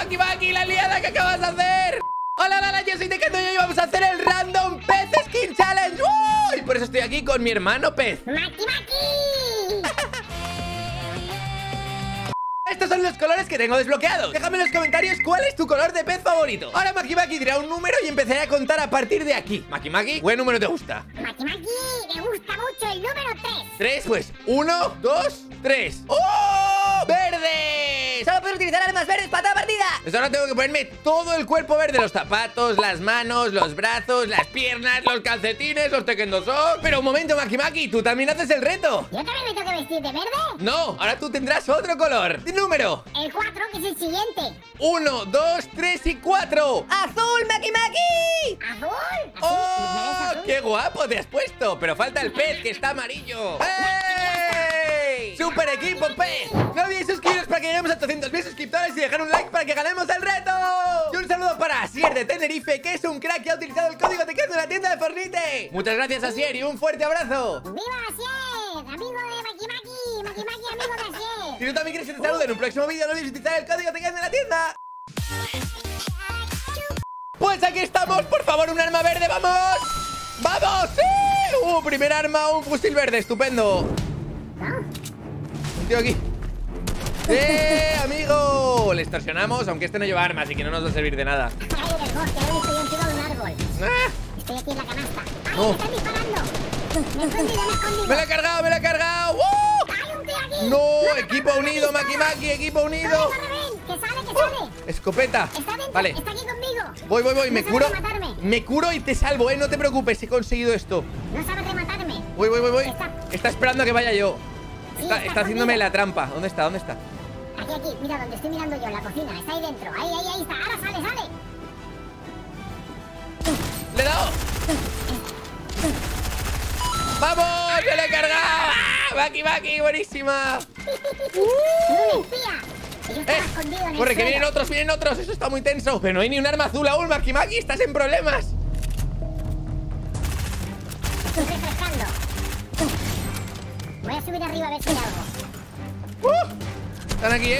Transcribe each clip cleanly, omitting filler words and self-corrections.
Maki Maki, la liada que acabas de hacer! Hola, hola, yo soy Tekendo y hoy vamos a hacer el Random Pez Skin Challenge. ¡Uh! Y por eso estoy aquí con mi hermano Pez. ¡Maki Maki! Estos son los colores que tengo desbloqueados. Déjame en los comentarios cuál es tu color de pez favorito. Ahora Maki Maki dirá un número y empezaré a contar a partir de aquí. Maki Maki, ¿qué número te gusta? Maki Maki, me gusta mucho el número 3. 3, pues 1, 2, 3. ¡Oh! ¡Verde! Solo puedo utilizar armas verdes para toda partida. Pues ahora tengo que ponerme todo el cuerpo verde. Los zapatos, las manos, los brazos, las piernas, los calcetines, los Tekendo Shop. Pero un momento, Maki Maki, ¿tú también haces el reto? ¿Yo también me tengo que vestir de verde? No, ahora tú tendrás otro color. ¿Qué número? El 4, que es el siguiente. 1, 2, 3 y 4. ¡Azul, Maki Maki! ¿Azul? ¡Oh! ¿Azul? ¡Qué guapo te has puesto! Pero falta el pez, que está amarillo. ¡Hey! ¡Super equipo pez! No olvidéis suscribiros para que lleguemos a 800.000 suscriptores y dejar un like para que ganemos el reto. Y un saludo para Asier de Tenerife, que es un crack que ha utilizado el código Tekendo en la tienda de Fortnite. Muchas gracias, Asier, y un fuerte abrazo. ¡Viva Asier! ¡Amigo de Maki Maki! ¡Maki Maki, amigo de Asier! Si tú también quieres que te salude en un próximo vídeo, no olvides utilizar el código Tekendo en la tienda. Pues aquí estamos, por favor, un arma verde, ¡vamos! ¡Vamos! ¡Sí! Primer arma, un fusil verde, estupendo. Un tío aquí. amigo! Le extorsionamos, aunque este no lleva armas, así que no nos va a servir de nada. Ahí en el bosque, he visto yo encima de un árbol. ¡Ah! Estoy aquí en la canasta. ¡Ay, No. me están disparando! Me he escondido, me he escondido. ¡Me la he cargado, me la he cargado! ¡Uh! ¡Hay un tío aquí! ¡No! ¡Equipo unido, Maki Maki! ¡Equipo unido! ¡Corre, ven! ¡Que sale, que sale! ¡Escopeta! Está dentro, Vale. está aquí conmigo. Voy, me No curo. sabe rematarme. Me curo y te salvo, no te preocupes, he conseguido esto. No sabe rematarme. Voy. Está- Está esperando a que vaya yo. Sí, Está haciéndome escondido. la trampa. ¿Dónde está? Aquí, mira donde estoy mirando yo, en la cocina. Está ahí dentro. Ahí está. Ahora sale. ¡Le he dado! ¡Vamos! ¡Me lo he cargado! ¡Ah! ¡Maki, buenísima! ¡Un espía! Y yo estaba escondido en el Corre, que suelo. vienen otros. Eso está muy tenso. Pero no hay ni un arma azul aún, Maki. Estás en problemas. Estoy refrescando. Voy a subir arriba a ver si hay algo. Están aquí,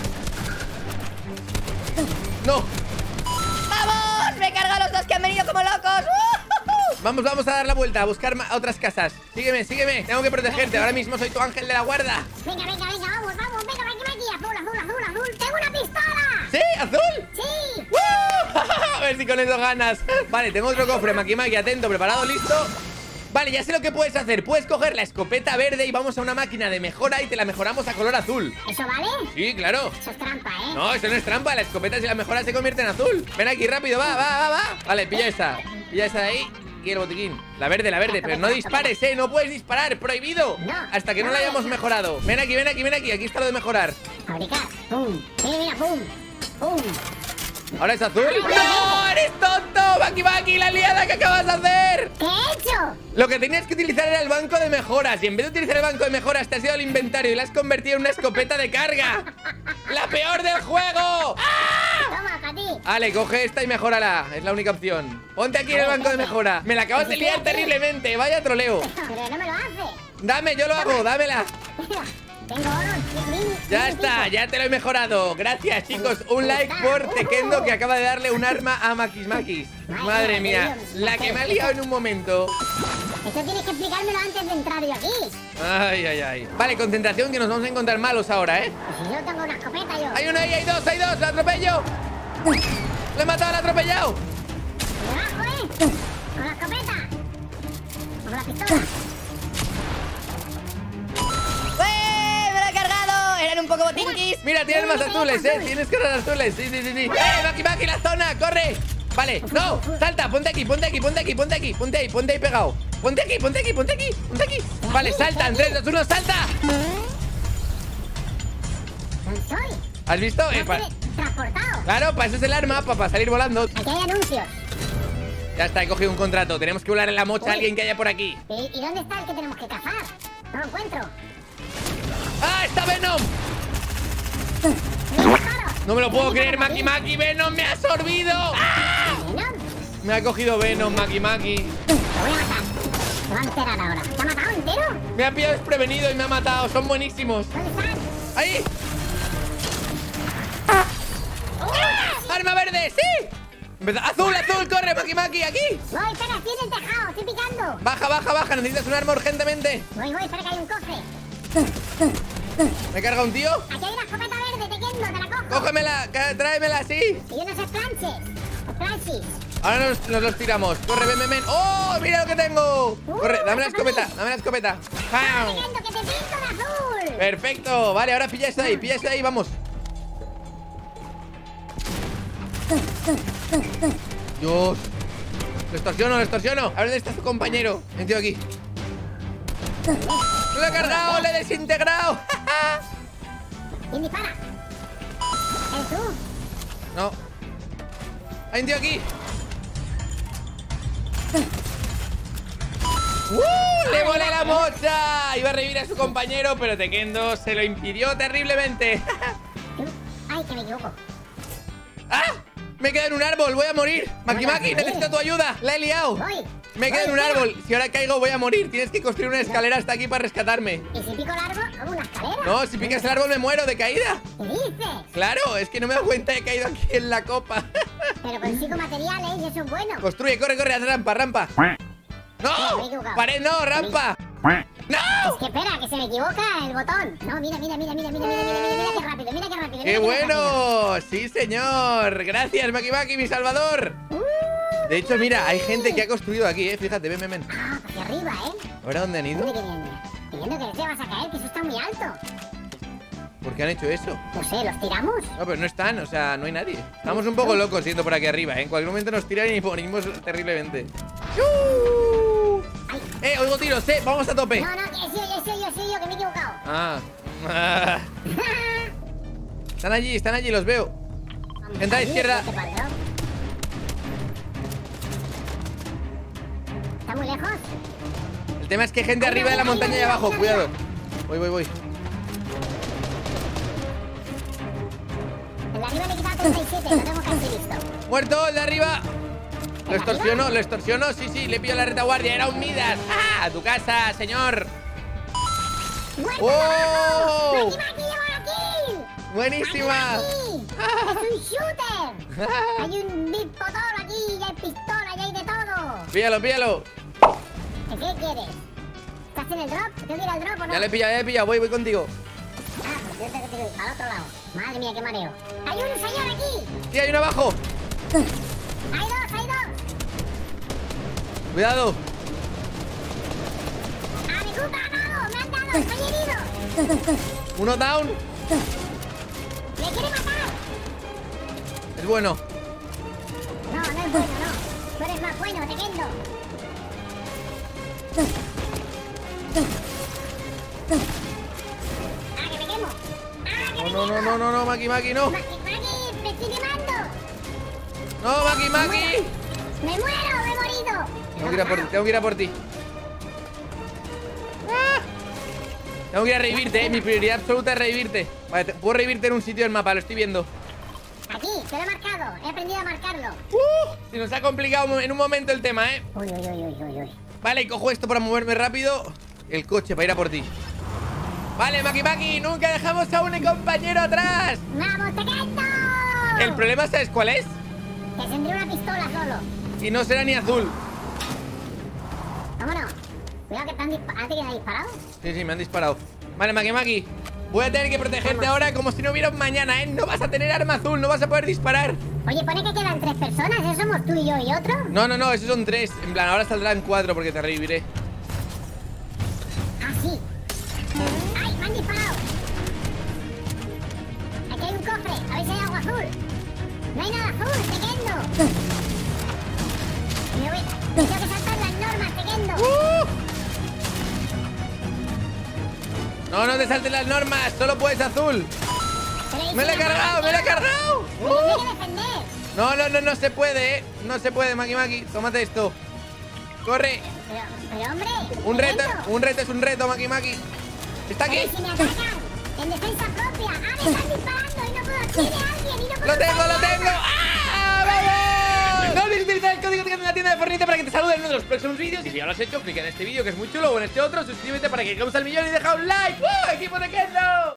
¡No! ¡Vamos! ¡Me he cargado a los dos que han venido como locos! Vamos a dar la vuelta, a buscar otras casas. Sígueme. Tengo que protegerte. Ahora mismo soy tu ángel de la guarda. Venga, vamos. Venga, Maki. Azul. ¡Tengo una pistola! ¿Sí? ¿Azul? ¡Sí! A ver si con eso ganas. Vale, tengo otro cofre, Maki. Atento, preparado, listo. Vale, ya sé lo que puedes hacer. Puedes coger la escopeta verde y vamos a una máquina de mejora y te la mejoramos a color azul. ¿Eso vale? Sí, claro. Eso es trampa, ¿eh? No, eso no es trampa. La escopeta, si la mejoras, se convierte en azul. Ven aquí, rápido, va. Vale, pilla esa de ahí. Y el botiquín. La verde, pero no dispares, no puedes disparar, prohibido. No. Hasta que no la hayamos mejorado. Ven aquí. Aquí está lo de mejorar. Fabricar. ¡Pum! Mira, pum. ¿Ahora es azul? ¡No! ¡Eres tonto! Maki, la liada que acabas de hacer. ¿Qué he hecho? Lo que tenías que utilizar era el banco de mejoras. Y en vez de utilizar el banco de mejoras, te has ido al inventario y la has convertido en una escopeta de carga. ¡La peor del juego! Toma, para ti. Vale, coge esta y mejórala. Es la única opción. Ponte aquí en el banco de mejora. Me la acabas de liar terriblemente. Vaya troleo. Pero no me lo hace. Dame, yo lo hago, dámela. Tengo oro. Ya está, ya te lo he mejorado. Gracias, chicos. Un like por Tekendo, que acaba de darle un arma a Maki. Madre mía, la que me ha liado en un momento. Eso tienes que explicármelo antes de entrar yo aquí. Ay. Vale, concentración, que nos vamos a encontrar malos ahora, ¿eh? Pues si yo tengo una escopeta yo. Hay uno ahí, hay dos, lo atropello. Lo he matado, lo he atropellado. Debajo, con la escopeta. Con la pistola. ¡Me lo he cargado! Eran un poco botinquis. Mira, tienes más azules, tienes cosas azules. Sí. Maki, la zona, corre. Vale, no, salta, ponte aquí pegado. Ponte aquí. Vale, salta, en 3, 2, 1, salta. ¿Dónde soy? ¿Has visto? Transportado. Claro, para eso es el arma, para salir volando. Aquí hay anuncios. Ya está, he cogido un contrato. Tenemos que volar en la mocha a alguien que haya por aquí. ¿Y dónde está el que tenemos que cazar? No lo encuentro. ¡Ah, está Venom! ¡Me disparo! No me lo puedo creer, Maki. Venom me ha absorbido. ¡Ah! ¿Venom? Me ha cogido Venom, Maki. Lo voy a matar. Lo va a enterar ahora. ¿Te ha matado entero? Me ha pillado desprevenido y me ha matado. Son buenísimos. ¿Dónde están? ¡Ahí! ¡Corre! ¡Sí! ¡Azul, azul! ¡Corre, Maki Maki! ¡Aquí! Voy, espera, estoy en el tejado, estoy picando. Baja, baja, baja. Necesitas un arma urgentemente. Voy, espera que hay un cofre. ¿Me carga un tío? Aquí hay una escopeta verde, te te la cojo. Cógemela, tráemela, sí. Y unos splanches. Splanches. Ahora nos los tiramos. Corre, ven, ven, ven. ¡Oh! ¡Mira lo que tengo! Corre, dame la escopeta, dame la escopeta. ¡Pam! Que te pinto de azul. Perfecto. Vale, ahora pilla eso ahí, vamos. Dios. Lo extorsiono, lo extorsiono. A ver dónde está su compañero. Metido aquí. ¡Lo he cargado! ¡Le he desintegrado! ¿Quién dispara? ¿Eres tú? No. Hay un tío aquí. ¡Le volé la mocha! Iba a revivir a su compañero, pero Tekendo se lo impidió terriblemente. Ay, que me equivoco. ¡Ah! Me quedo en un árbol, voy a morir. Maki Maki, necesito tu ayuda. La he liado. Voy. Me quedo en un árbol. Si ahora caigo, voy a morir. Tienes que construir una escalera hasta aquí para rescatarme. ¿Y si pico el árbol? ¿Como una escalera? No, si picas el árbol me muero de caída. ¿Qué dices? Claro, es que no me doy cuenta, he caído aquí en la copa. Pero consigo materiales y eso es bueno. Construye, corre, corre, haz rampa, rampa. Me he ¡No! equivocado. ¡Pared no, rampa! ¡No! Es que espera, que se me equivoca el botón. No, mira qué rápido, mira qué rápido. ¡Qué bueno! ¡Sí, señor! Gracias, Maki Maki, mi salvador. De hecho, mira, hay gente que ha construido aquí, fíjate, ven, ven, ven. Ah, hacia arriba, ¿Ahora dónde han ido? ¿Dónde viene? Pidiendo que te vas a caer, que eso está muy alto. ¿Por qué han hecho eso? No sé, ¿los tiramos? No, pero no están, o sea, no hay nadie. Estamos un poco locos yendo por aquí arriba, En cualquier momento nos tiran y morimos terriblemente. Ay. Oigo tiros, vamos a tope. No, he sido yo, que me he equivocado. Ah. Están allí, los veo. Gente a la izquierda. ¿Está muy lejos? El tema es que hay gente arriba de la montaña y abajo, cuidado. Voy. El de arriba le he quitado 37, lo tengo casi listo. Muerto, el de arriba. Lo extorsiono, sí, le pillo la retaguardia, era un Midas. ¡Ah! A tu casa, señor. ¡Muerto! ¡Oh! ¡Maki Maki, lleva aquí! Buenísima. ¡Es un shooter! Hay un big motor aquí, y hay pistola, y hay de todo. Píllalo. ¿Qué quieres? ¿Estás en el drop? ¿Tengo que ir al drop o no? Ya le he pillado, voy contigo. Ah, pues yo tengo que ir al otro lado. Madre mía, qué mareo. ¡Hay un señor aquí! Sí, hay uno abajo. ¡Hay dos! Cuidado. ¡Ah, me han dado! ¡Estoy herido! Uno down. ¡Me quiere matar! Es bueno. No es bueno, no. Tú eres más bueno, Tekendo. ¡Ah, que me quemo! ¡Ah, que me quemo! No, Maki Maki, no. ¡Maki, me estoy quemando! No, Maki. ¡Me muero! ¡Me he morido! Tengo que ir a por ti. Tengo que ir a revivirte, Mi prioridad absoluta es revivirte. Vale, puedo revivirte en un sitio del mapa, lo estoy viendo. Aquí, te lo he marcado. He aprendido a marcarlo. Se nos ha complicado en un momento el tema, Uy. Vale, cojo esto para moverme rápido. El coche para ir a por ti. Vale, Maki, nunca dejamos a un compañero atrás. ¡Vamos, Tekendo! El problema, ¿sabes cuál es? Que tendré una pistola solo. Y no será ni azul. Vámonos. Cuidado que te han disparado. ¿A ti que te han disparado? Sí, me han disparado. Vale, Maki, voy a tener que protegerte ahora como si no hubiera un mañana, No vas a tener arma azul, no vas a poder disparar. Oye, pone que quedan 3 personas. ¿Eso somos tú y yo y otro? No, esos son 3. En plan, ahora saldrán 4 porque te reviviré. Ah, sí. ¡Ay, me han disparado! Aquí hay un cofre. A ver si hay agua azul. No hay nada azul, Tekendo. Me tengo que saltar las normas, Tekendo. No te saltes las normas, solo puedes azul. ¡Me lo he cargado! Me tiene que defender. No se puede, No se puede, Maki. Tómate esto. Corre. Pero hombre. Un reto es un reto, Maki. Está aquí. Pero si me atacan en defensa propia. Ah, me están disparando y no puedo. Tiene alguien y no puedo. ¡Lo tengo! ¡Ah, vamos! No olvides utilizar el código en la tienda de Fortnite para que te saluden en uno de los próximos vídeos. Y si ya lo has hecho, clica en este vídeo que es muy chulo o en este otro. Suscríbete para que llegamos al millón y deja un like. ¡Equipo de Tekendo!